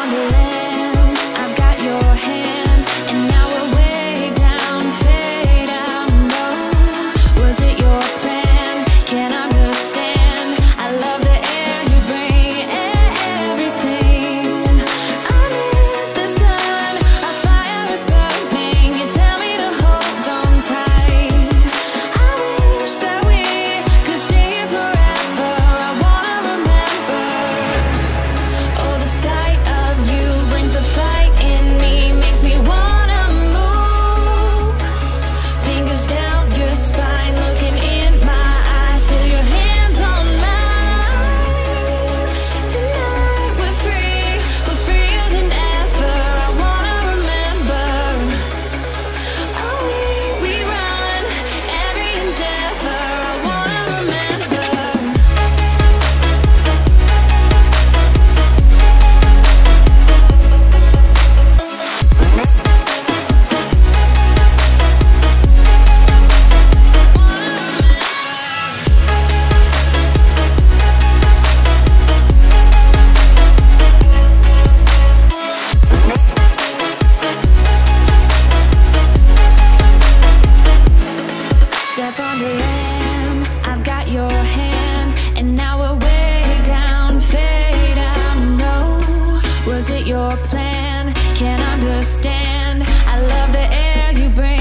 on the land, I've got your hand, and now we're way down, fade out. No, was it your plan? Can't understand. I love the air you bring, everything. I'm in the sun, our fire is burning. You tell me to hold on tight. I wish that we could stay here forever. I wanna remember. Oh, the sight of you brings the fight in me, makes me wanna move. Fingers down your spine, looking in my eyes, feel your hands on mine. Tonight we're freer than ever. I wanna remember. Oh, we run every endeavor. I wanna remember. Step on the land, I've got your hand, and now we're way down, fade out. No, was it your plan? Can't understand. I love the air you bring.